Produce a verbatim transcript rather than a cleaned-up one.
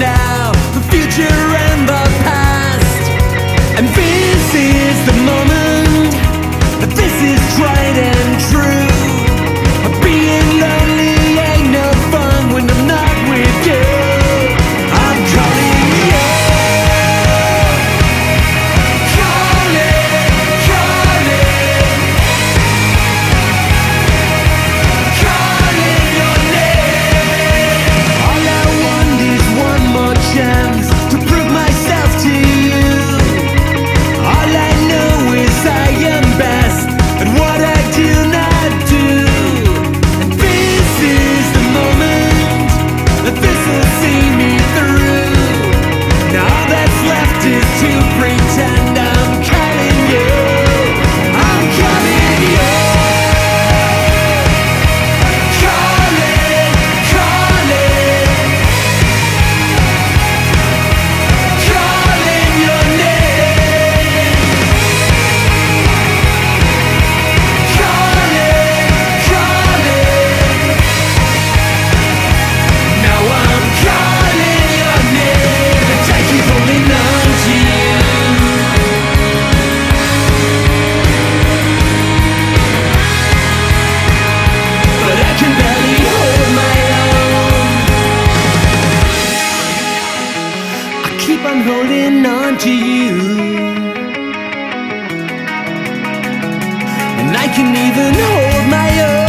now, the future and the past. And this is the moment, that this is tried and true. Being lonely ain't no fun when I'm not with you. I'm calling you, calling, calling, calling your name. All I want is one more chance to prove myself to you. All I know is I am best at what I do not do. And this is the moment, that this will see me through. Now all that's left is to pretend I'm calling you. I'm calling you, calling, calling, calling your name. Calling, calling. Now I'm calling your name, and I keep holding on to you. But I can barely hold my own. I keep on holding on to you, and I can even hold my own.